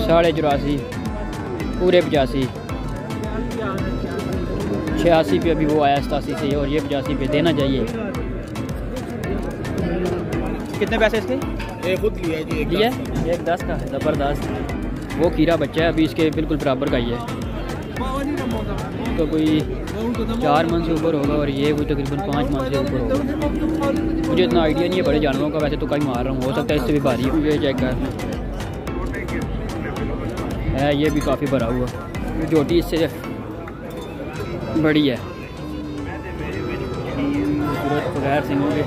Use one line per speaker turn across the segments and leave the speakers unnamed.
84.5 पूरे 85, 86 पे अभी वो आया 87 से, और ये 85 पे देना चाहिए। कितने पैसे इसके?
ये खुद लिया जी,
लिया 1.10 का है, ज़बरदस्त। वो कीड़ा बच्चा है अभी इसके बिल्कुल बराबर का ही है, तो कोई 4 मन से ऊपर होगा, और ये कोई तकरीबन 5 मन से ऊपर होगा। मुझे इतना आइडिया नहीं है बड़े जानवरों का, वैसे तो कहीं मार रहा हूँ, हो सकता है इससे भी भारी है। ये चेक कर है, ये भी काफ़ी भरा हुआ, जोटी इससे बड़ी है। बगैर सिंगों के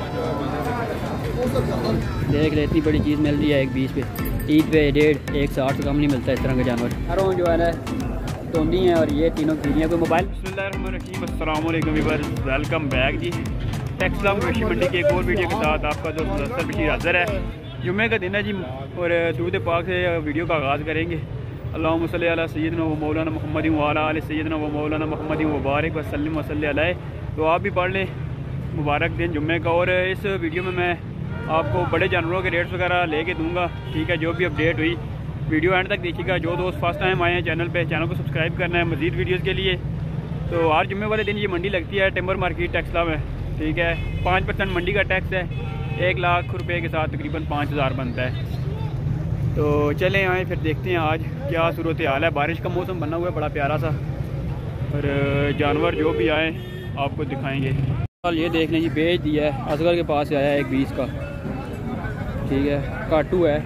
देख ले, इतनी बड़ी चीज़ मिल रही है 1.20 पे। ईद पे 1.5 160 से कम नहीं मिलता इस तरह का जानवर। हरों जो है ना तोंदी हैं, और ये तीनों कीड़ियाँ। कोई मोबाइल।
बिस्मिल्लाहिर्रहमानिर्रहीम, अस्सलाम वालेकुम व्यूअर्स, वेलकम बैक जी। टेक्सलाम मवेशी मंडी की एक और वीडियो के साथ आपका दोस्त मुदस्सिर बशीर हाज़िर है। जुम्मे का दिन है जी, और दूध पाक से वीडियो का आगाज़ करेंगे। अल्लाहुम्मा सल्ली अला सय्यिदना व मौलाना मुहम्मदिन व अला आलि सय्यिदना व मौलाना मुहम्मदिन व बारिक व सल्लिम व सल्ली अलैहि। तो आप भी पढ़ लें मुबारक दिन जुम्मे का। और इस वीडियो में मैं आपको बड़े जानवरों के रेट्स वगैरह लेके दूंगा, ठीक है। जो भी अपडेट हुई वीडियो एंड तक देखिएगा। जो दोस्त फर्स्ट टाइम आए हैं चैनल को सब्सक्राइब करना है मज़ीद वीडियोज़ के लिए। तो आज जुम्मे वाले दिन ये मंडी लगती है टिम्बर मार्केट टेक्सला में, ठीक है। 5% मंडी का टैक्स है, 1 लाख रुपए के साथ तकरीबन 5000 बनता है। तो चलें आए फिर देखते हैं आज क्या सूरत हाल है। बारिश का मौसम बना हुआ है बड़ा प्यारा सा, और जानवर जो भी आए आपको दिखाएंगे।
ये देख लें जी, बेच दिया है, असगर के पास आया है 1.20 का, ठीक है। काटू है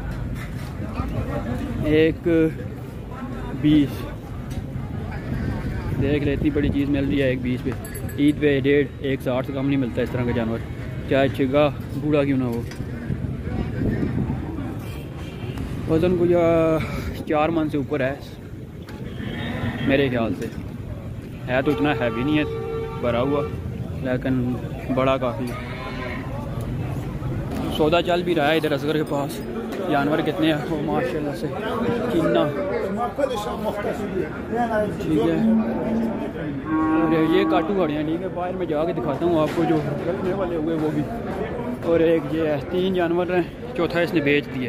1.20, देख ले, इतनी बड़ी चीज़ मिल रही है 1.20 पे। ईद पे 1.5 160 से कम नहीं मिलता इस तरह का जानवर, चाहे छिगा बूढ़ा क्यों ना हो। वज़न को या 4 मन से ऊपर है मेरे ख्याल से, है तो इतना हैवी नहीं है, भरा हुआ, लेकिन बड़ा काफ़ी। सौदा चल भी रहा है इधर असगर के पास। जानवर कितने हैं वो माशाल्लाह से किन्ना, ठीक है। और ये काटू खड़े हैं, ठीक है। बाहर में जाके दिखाता हूँ आपको जो रखने वाले हुए वो भी। और एक ये है, 3 जानवर हैं, चौथा इसने बेच दिया।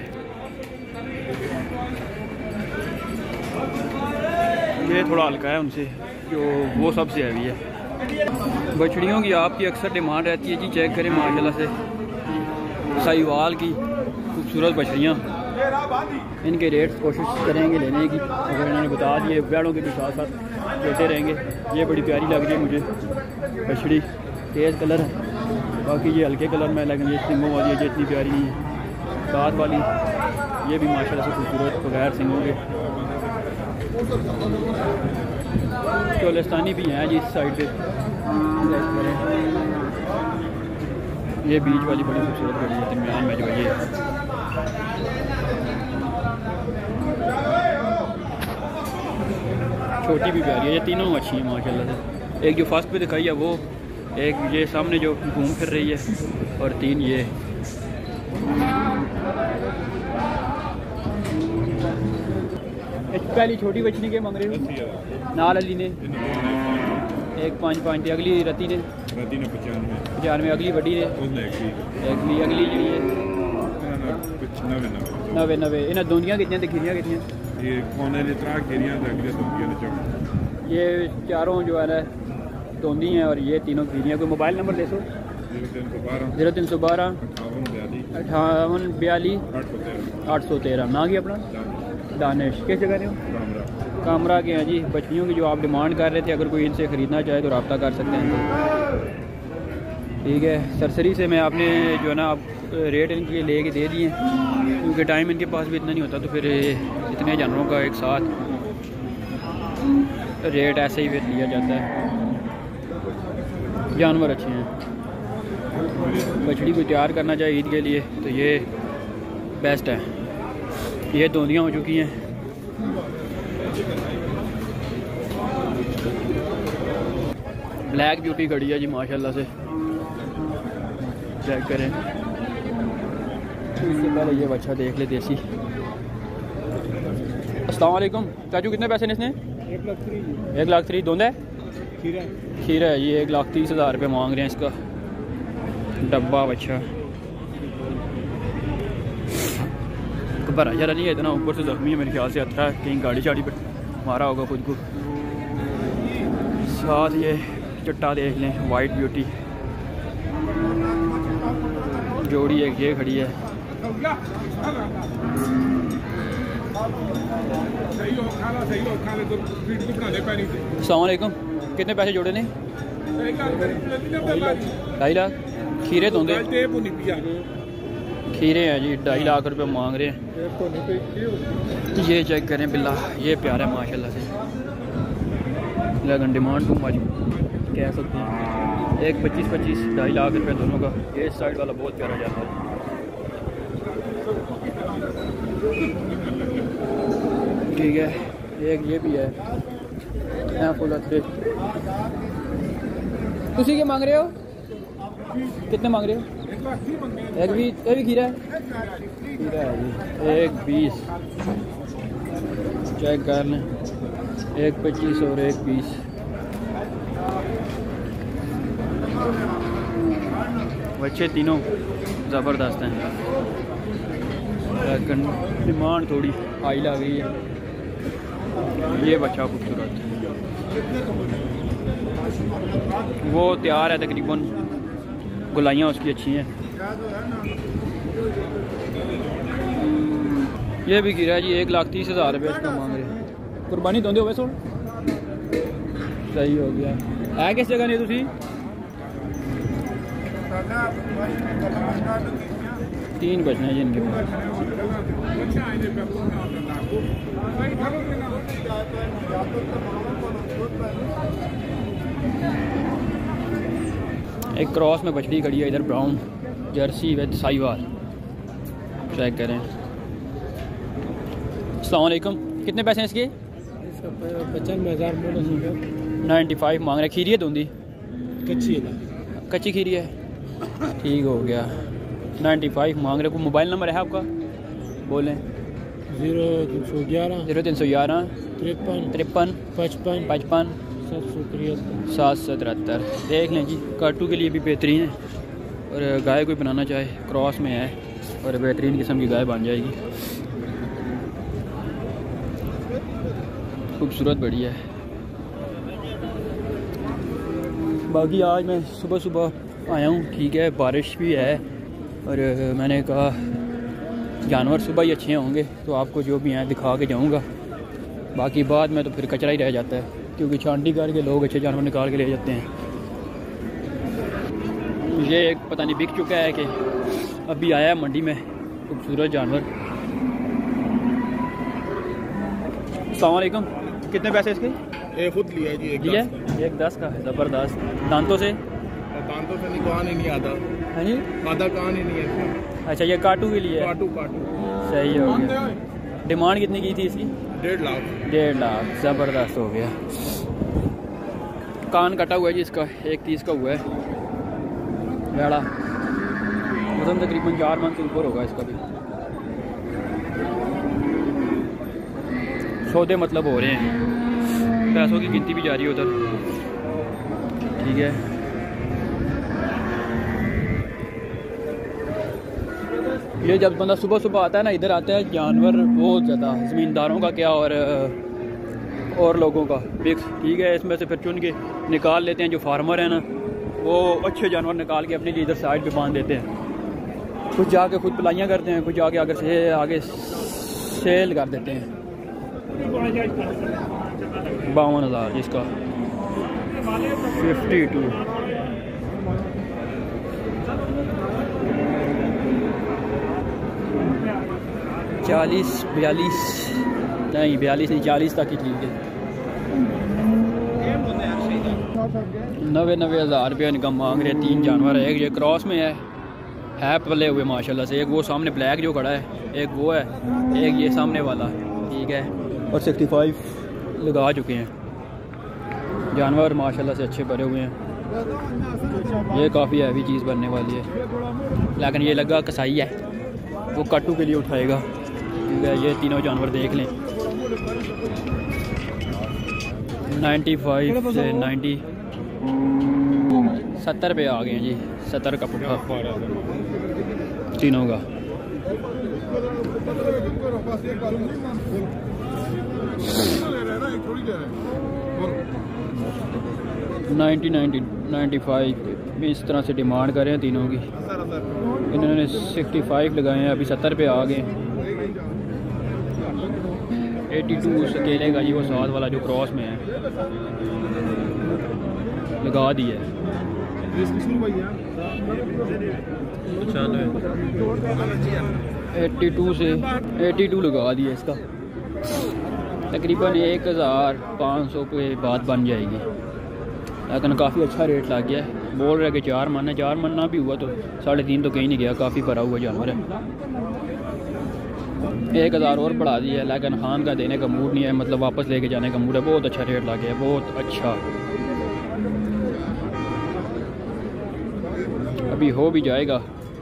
ये थोड़ा हल्का है उनसे, जो वो सबसे हैवी है। बछड़ियों की आपकी अक्सर डिमांड रहती है जी, चेक करें माशाल्लाह से साहिवाल की खूबसूरत बछड़ियाँ। इनके रेट्स कोशिश करेंगे लेने की, अगर इन्होंने बता दिए बैलों के भी साथ साथ देते रहेंगे। ये बड़ी प्यारी लग रही है मुझे बछड़ी, तेज़ कलर है, बाकी ये हल्के कलर में, लेकिन ये सिंगों वाली है जो इतनी प्यारी नहीं है। साथ वाली ये भी माशाल्लाह से खूबसूरत बगैर सिंगों के। चोलिस्तानी भी हैं जी इस साइड पे, ये बीच वाली बड़ी खूबसूरत बड़ी है, दरमियान में जो ये छोटी भी प्यारी है। ये तीनों अच्छी हैं माशाल्लाह से। एक जो फर्स्ट पे दिखाई है वो, एक ये सामने जो घूम फिर रही है, और 3 ये। पहली छोटी बछड़ी के मंग रहे हो नाल अली ने 1.55, अगली रती ने 95, अगली बड़ी ने अगली जी 90। इन्हें दोंदियाँ कितनी खीरियाँ कितनी? ये चारों जो है ना दोंदी हैं, और ये तीनों खीरियाँ। कोई मोबाइल नंबर दे सो? 0312 5842 813। ना कि अपना दानिश। किस जगह रहे हो? कामरा के हैं जी। बछड़ियों की जो आप डिमांड कर रहे थे, अगर कोई इनसे ख़रीदना चाहे तो रब्ता कर सकते हैं, ठीक है। सरसरी से मैं आपने जो है ना आप रेट इनके लेके दे दिए, क्योंकि टाइम इनके पास भी इतना नहीं होता, तो फिर इतने जानवरों का एक साथ रेट ऐसे ही फिर लिया जाता है। जानवर अच्छे हैं। बछड़ी को तैयार करना चाहिए ईद के लिए तो ये बेस्ट है। ये दोंदियाँ हो चुकी हैं। ब्लैक ब्यूटी खड़ी है जी माशाल्लाह से, चेक करें। इससे पहले ये बच्चा देख ले देसी। अस्सलाम वालेकुम चाचू, कितने पैसे ने इसने? 1,03,000 दोंदा है, खीरा है। ये 1,30,000 रुपये मांग रहे हैं इसका डब्बा बच्चा। भरा चला नहीं है इतना, ऊपर से जख्मी है मेरे ख्याल से, अच्छा कहीं गाड़ी शाड़ी पर मारा होगा खुद को। साथ ये चट्टा देख लें, वाइट ब्यूटी जोड़ी एक ये खड़ी है। अस्सलामुअलैकुम, कितने पैसे जोड़े ने? 2.5 लाख। खीरे तो खीरे हैं जी, 2.5 लाख रुपए मांग रहे हैं। ये चेक करें बिल्ला, ये प्यारा है माशाल्लाह से, लेकिन डिमांड टू मच कह सकते हैं। 1.25 2.5 लाख रुपए दोनों का। ये साइड वाला बहुत प्यारा जाता है। ठीक है, एक ये भी है फुल अथरे। उसी के मांग रहे हो? कितने मांग रहे हो? एक भी खीरा है? खीरा है जी 1.20 चेक कर लें, 1.25 और 1.20। बच्चे तीनों ज़बरदस्त हैं, लेकिन डिमांड थोड़ी हाई लग गई है। ये बच्चा खूबसूरत, वो तैयार है तकरीबन, गुलाइयाँ उसकी अच्छी हैं। ये भी गिरा है जी, 1,30,000 रुपये इसका मांग रहे हैं। कुर्बानी दोंदे हो वैसे सही हो गया है। किस जगह नहीं तुसी? 3 बजने जी इनके पास। एक क्रॉस में बछड़ी खड़ी है इधर, brown jersey with Sahiwal. Check करें। अस्सलाम वालेकुम, कितने पैसे हैं इसके?
95,000
95 मांग रहे। खीरी है दूंदी? कच्ची खीरी है, ठीक हो गया। 95 मांग रहे। कोई मोबाइल नंबर है आपका? बोलें।
0311
53
53 55
773। देख लें जी, काटू के लिए भी बेहतरीन है, और गाय कोई बनाना चाहे क्रॉस में है और बेहतरीन किस्म की गाय बन जाएगी। खूबसूरत बढ़िया है। बाकी आज मैं सुबह सुबह आया हूँ, ठीक है, बारिश भी है, और मैंने कहा जानवर सुबह ही अच्छे होंगे तो आपको जो भी हैं दिखा के जाऊँगा। बाकी बाद में तो फिर कचरा ही रह जाता है, क्योंकि छांटी करके लोग अच्छे जानवर निकाल के ले जाते हैं। ये एक पता नहीं बिक चुका है कि अभी आया है मंडी में, खूबसूरत जानवर। अस्सलाम वालेकुम, कितने पैसे इसके?
खुद लिया जी,
1.10 का। ज़बरदस्त। दांतों से
नहीं, कान ही नहीं आता
है जी,
आधा कान ही नहीं है।
अच्छा, ये काटू के लिए?
काटू
सही हो गया। डिमांड कितनी की थी इसकी?
1.5 लाख।
1.5 लाख, ज़बरदस्त हो गया। कान कटा हुआ है जी इसका, 1.30 का हुआ है। वेड़ा वजन तकरीबन 4 मन से ऊपर होगा इसका भी। सौदे मतलब हो रहे हैं, पैसों की गिनती भी जारी है उधर। ठीक है, ये जब बंदा सुबह सुबह आता है ना, इधर आता है, जानवर बहुत ज़्यादा ज़मींदारों का क्या और लोगों का फिक्स। ठीक है, इसमें से फिर चुन के निकाल लेते हैं। जो फार्मर है ना, वो अच्छे जानवर निकाल के अपने लिए इधर साइड पे बांध देते हैं। कुछ जाके खुद पलाइयाँ करते हैं, कुछ जाके आगे सेल कर देते हैं। 52,000 जिसका 52। चालीस 42 नहीं, 42 नहीं, 40 तक ही ठीक है। 90,000 रुपये इनका मांग रहे। 3 जानवर है, एक ये क्रॉस में है पले हुए माशाल्लाह से। एक वो सामने ब्लैक जो खड़ा है, एक वो है, एक ये सामने वाला, ठीक है। और 65 लगा चुके हैं। जानवर माशाल्लाह से अच्छे भरे हुए हैं। ये काफ़ी हैवी चीज़ बनने वाली है, लेकिन ये लगा कसाई है, वो कट्टू के लिए उठाएगा। ठीक है, ये तीनों जानवर देख लें। 95 से 90 70 पे आ गए हैं जी। 70 का पुट्ठा तीनों का। $90-95 में इस तरह से डिमांड कर रहे हैं तीनों की। इन्होंने 65 लगाए हैं, अभी 70 पे आ गए। 82 उस अकेले का जी, वो साथ वाला जो क्रॉस में है लगा दिया है। 82 से 82 लगा दिया इसका। तकरीबन 1500 पे बात बन जाएगी, लेकिन काफ़ी अच्छा रेट लग गया है। बोल रहे कि 4 मन है, 4 मन ना भी हुआ तो 3.5 तो कहीं नहीं गया, काफ़ी भरा हुआ जानवर है। 1000 और बढ़ा दिया है, लेकिन खान का देने का मूड नहीं है, मतलब वापस लेके जाने का मूड है। बहुत अच्छा रेट लग गया है, बहुत अच्छा। अभी हो भी जाएगा।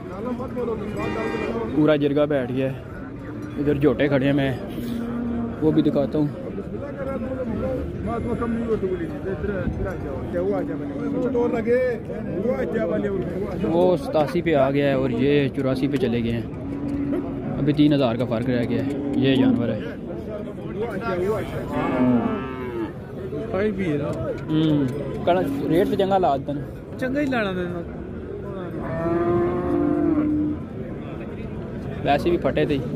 पूरा जिरगा बैठ गया है। इधर जोटे खड़े हैं, मैं वो भी दिखाता हूँ। वो 87 पे आ गया है और ये 84 पे चले गए हैं। अभी 3000 का फ़र्क रह गया है। ये जानवर है। रेट तो चंगा ला देना,
चंगा ही लाना देना।
वैसे भी फटे थे।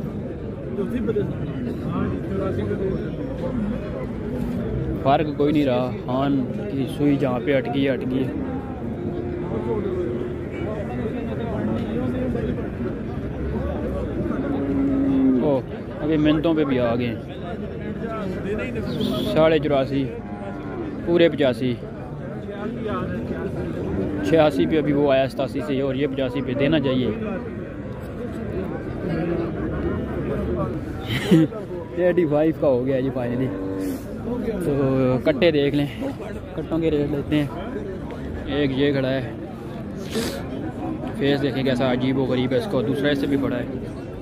फ़र्क कोई नहीं रहा। खान की सुई जहाँ पे अटकी है अटकी है। ओ अभी मिनटों पे भी आ गए। 84.5 पूरे 85, 86 पे अभी वो आया 87 से, और ये 85 पे देना चाहिए। 85 का हो गया जी फाइनली। तो कट्टे देख लें, कट्टों के रेट लेते हैं। एक ये खड़ा है, फेस देखें कैसा अजीब व गरीब है इसका। दूसरा इससे भी बड़ा है।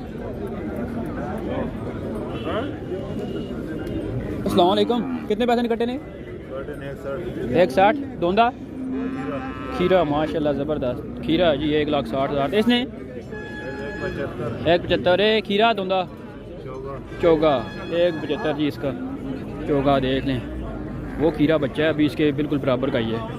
अस्सलाम वालेकुम। कितने पैसे ने कट्टे ने? 160। दोंदा खीरा माशाल्लाह ज़बरदस्त खीरा जी, 1,60,000। इसने 175। खीरा दोंदा चौगा 175 जी। इसका चौगा देख लें। वो खीरा बच्चा है, अभी इसके बिल्कुल बराबर का ही है।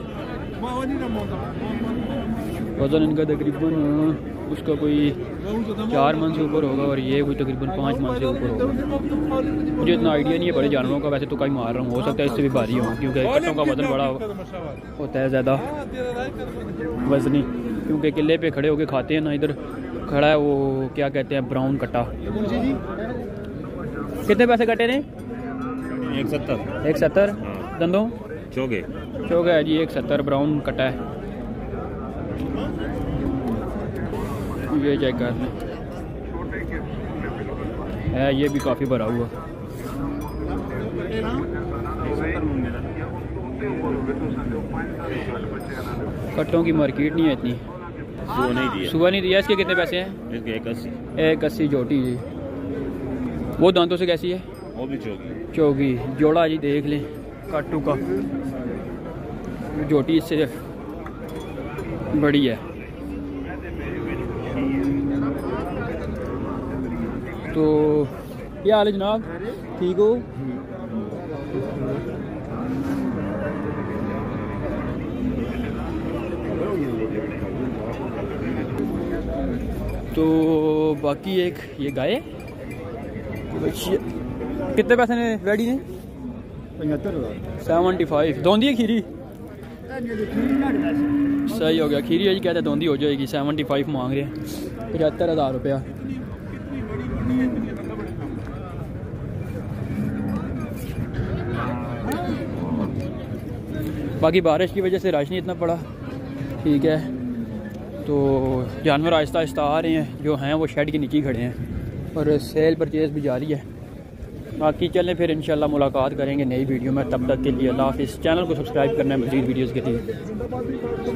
वज़न इनका तकरीबन उसका कोई 4 मन से ऊपर होगा, और ये कोई तकरीबन 5 मन से ऊपर होगा। मुझे इतना आइडिया नहीं है बड़े जानवरों का, वैसे तो कहीं मार रहा हूँ। हो सकता है इससे भी भारी हो, क्योंकि कट्टों का वज़न बड़ा होता है ज़्यादा वज़नी, क्योंकि किले पे खड़े होके खाते हैं ना। इधर खड़ा है वो क्या कहते हैं, ब्राउन कट्टा। कितने पैसे कटे ने? 170। दंदों चौगे है जी, 170 ब्राउन कटा है। ये चेक कर लें, है ये भी काफ़ी भरा हुआ। कट्टों की मार्केट नहीं है इतनी। सुबह नहीं दिया। इसके कितने पैसे हैं? 180 जोटी जी। वो दांतों से कैसी है?
वो भी
चौगी जोड़ा जी। देख लें काटू का, जोटी इससे बड़ी है। तो क्या हाल है जनाब, ठीक हो? तो बाकी एक ये गाय कितने पैसे ने रेडी ने? 75। धोंदी है खीरी? सही हो गया। खीरी है जी, कहते धोंदी हो जाएगी। 75 मांग रहे हैं। 75,000 रुपया। बाकी बारिश की वजह से रश नहीं इतना पड़ा, ठीक है। तो जानवर आहिस्ता आहिस्ता आ रहे हैं, जो हैं वो शेड के नीचे खड़े हैं, और सेल परचेज़ भी जारी है। बाकी चलें फिर इंशाल्लाह मुलाकात करेंगे नई वीडियो में। तब तक के लिए अल्लाह हाफ़िज़। चैनल को सब्सक्राइब करना है मज़ीद वीडियोज़ के लिए।